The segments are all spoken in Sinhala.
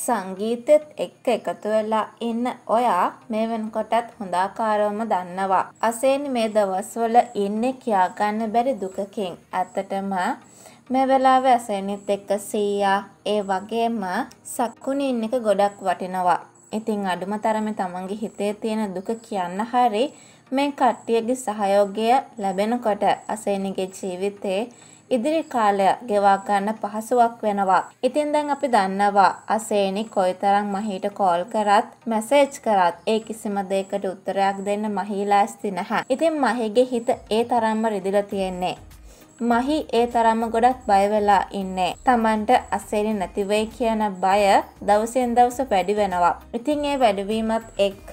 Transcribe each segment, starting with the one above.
සංගීතෙත් එක්ක එකතු වෙලා ඉන්න ඔයා මේ වෙනකොටත් හොඳාකාරවම දන්නවා. අසේනි මේ දවස්වල ඉන්නේ කියා ගන්න බැරි දුකකින්. ඇත්තටම මේ වෙලාවේ අසේනිත් එක්ක සීයා ඒ වගේම සක්කුණි ඉන්න එක ගොඩක් වටිනවා. ඉතින් අඩුම තරමේ තමන්ගේ හිතේ තියෙන දුක කියන්න හරි මේ කට්ටියගේ සහයෝගය ලැබෙනකොට අසේනිගේ ජීවිතේ ඉදිරි කාලය ගෙවා ගන්න පහසුවක් වෙනවා. ඉතින් දැන් අපි දන්නවා අසේනි කොයිතරම් මහීට කෝල් කරත් මැසේජ් කරත් ඒ කිසිම දෙයකට උත්තරයක් දෙන්න මහී ලෑස්ති නැහැ. ඉතින් මහීගේ හිත ඒ තරම්ම රිදිලා තියෙන්නේ. මහී ඒ තරම්ම ගොඩක් බය වෙලා ඉන්නේ. Tamanට අසේනි නැති වෙයි කියන බය දවසින් දවස වැඩි වෙනවා. ඉතින් ඒ වැඩිවීමත් එක්ක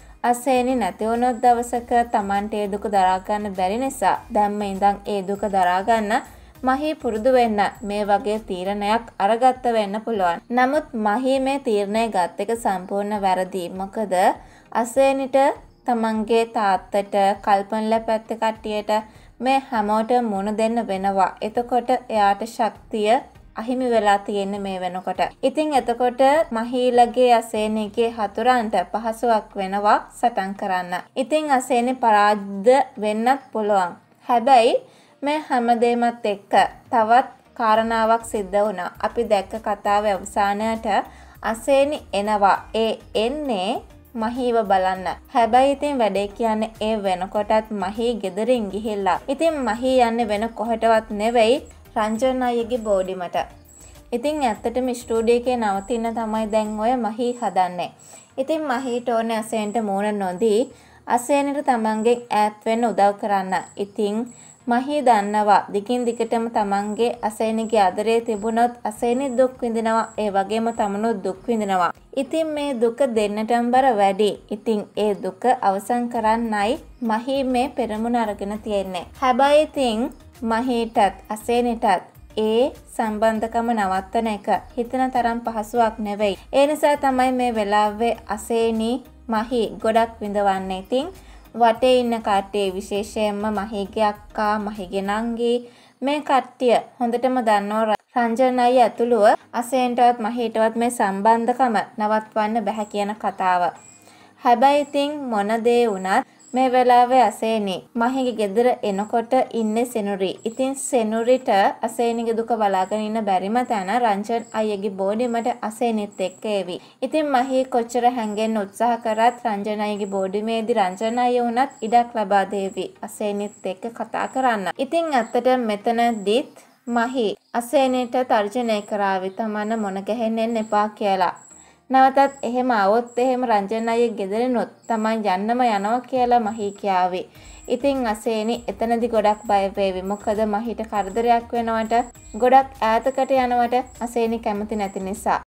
අසේනි නැති වුණොත් දවසක Tamanට ඒ දුක දරා ගන්න බැරි නිසා දැම්ම ඉඳන් ඒ දුක දරා ගන්න මහී පුරුදු වෙන්න මේ වගේ තීරණයක් අරගත්ත වෙන්න පුළුවන්. නමුත් මහී මේ තීරණය ගත් එක සම්පූර්ණ වැරදි. මොකද අසේනිට තමන්ගේ තාත්තට කල්පනල පැත්තේ කට්ටියට මේ හැමෝටම මුණ දෙන්න වෙනවා. එතකොට එයාට ශක්තිය අහිමි වෙලා තියෙන්නේ මේ වෙනකොට. ඉතින් එතකොට මහීලගේ අසේනිගේ හතුරන්ට පහසුවක් වෙනවා සටන් කරන්න. ඉතින් අසේනි පරාජිත වෙන්නත් පුළුවන්. හැබැයි මේ හැමදේමත් එක්ක තවත් කාරණාවක් සිද්ධ වුණා. අපි දැක්ක කතාවේ අවසානයට අසේනි එනවා. ඒ එන්නේ මහීව බලන්න. හැබැයි ඉතින් වැඩේ කියන්නේ ඒ වෙනකොටත් මහී ගෙදරින් ගිහිල්ලා. ඉතින් මහී යන්නේ වෙන කොහෙටවත් නෙවෙයි රංජන් අයියගේ බෝඩිමට. ඉතින් ඇත්තටම ස්ටුඩියෝ එකේ නවතින්න තමයි දැන් ඔය මහී හදන්නේ. ඉතින් මහීට ඕනේ අසේන්ට මූණ නොදී අසේනට තමන්ගෙන් ඈත් වෙන්න උදව් කරන්න. ඉතින් මහී දන්නවා දිගින් දිගටම තමන්ගේ අසේනිගේ ආදරේ තිබුණොත් අසේනි දුක් විඳිනවා. ඒ වගේම තමනුත් දුක් විඳිනවා. ඉතින් මේ දුක දෙන්නටම බර වැඩි. ඉතින් ඒ දුක අවසන් කරන්නයි මහී මේ පෙරමුණ අරගෙන තියෙන්නේ. හැබැයි ඉතින් මහීටත් අසේනිටත් ඒ සම්බන්ධකම නවත්තන එක හිතන තරම් පහසුවක් නෙවෙයි. ඒ නිසා තමයි මේ වෙලාවේ අසේනි මහී ගොඩක් විඳවන්නේ. ඉතින් වටේ ඉන්න කට්ටිය විශේෂයෙන්ම මහීගේ අක්කා, මහීගේ නංගි මේ කට්ටිය හොඳටම දන්නවා රංජන් අයියා ඇතුළුව අසේන්ටවත් මහීටවත් මේ සම්බන්ධකම නවත්වන්න බැහැ කියන කතාව. හැබැයි ඉතින් මොන දේ වුණත් මේ වෙලාවේ අසේනි මහීගේ ගෙදර එනකොට ඉන්නේ සෙනුරි. ඉතින් සෙනුරිට අසේනිගේ දුක බලාගෙන ඉන්න බැරිම තැන රංජන් අයියගේ බෝඩිමට අසේනිත් එක්ක එවි. ඉතින් මහී කොච්චර හැංගෙන්න උත්සාහ කරත් රංජන් අයියගේ බෝඩිමේදී රංජන් අයිය වුණත් ඉඩක් ලබා දෙවි අසේනිත් එක්ක කතා කරන්න. ඉතින් ඇත්තට මෙතනදිත් මහී අසේනිට තර්ජනය කරાવી තමන්න මොන ගැහෙන්න එපා කියලා. නැවතත් එහෙම આવොත් එහෙම රංජන් අයියේ ගෙදරිනුත් තමයි යන්නම යනවා කියලා මහී කියාවි. ඉතින් අසේනි එතනදි ගොඩක් බය වේවි. මොකද මහීට කරදරයක් වෙනවට ගොඩක් ඈතකට යනවට අසේනි කැමති නැති නිසා.